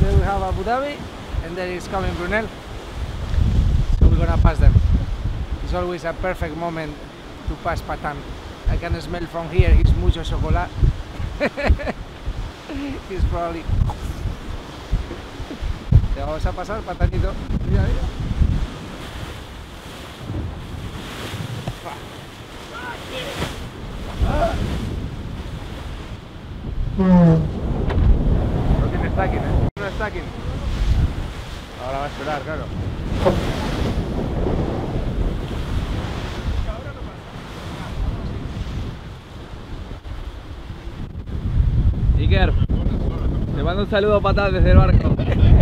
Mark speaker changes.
Speaker 1: Then we have Abu Dhabi, and then it's coming Brunel. So we're gonna pass them. It's always a perfect moment to pass Patan. I can smell from here, it's mucho chocolate. It's probably... Te vamos a pasar, Patanito. Mira, mira. No tiene stacking, ¿eh? No stacking. Ahora va a esperar, claro. Iker, te mando un saludo para desde el barco.